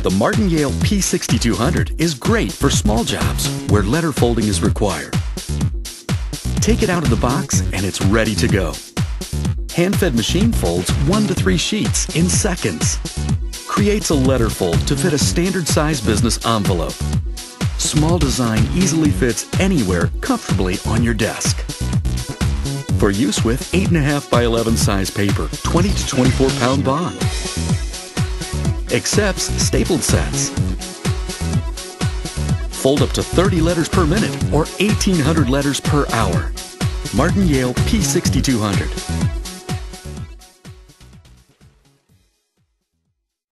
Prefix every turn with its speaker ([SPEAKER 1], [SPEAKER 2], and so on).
[SPEAKER 1] The Martin Yale P6200 is great for small jobs where letter folding is required. Take it out of the box and it's ready to go. Hand-fed machine folds 1 to 3 sheets in seconds. Creates a letter fold to fit a standard size business envelope. Small design easily fits anywhere comfortably on your desk. For use with 8.5 by 11 size paper, 20 to 24 pound bond. Accepts stapled sets. Fold up to 30 letters per minute or 1,800 letters per hour. Martin Yale P6200.